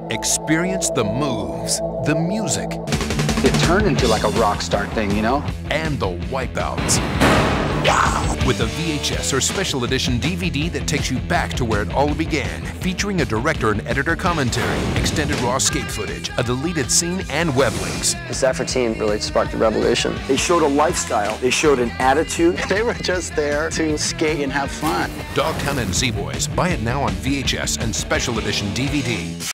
Experience the moves, the music, It turned into like a rock star thing, you know? and the wipeouts. Wow! With a VHS or special edition DVD that takes you back to where it all began, featuring a director and editor commentary, extended raw skate footage, a deleted scene, and web links. The Zephyr team really sparked a revolution. They showed a lifestyle. They showed an attitude. They were just there to skate and have fun. Dogtown and Z-Boys. Buy it now on VHS and special edition DVD.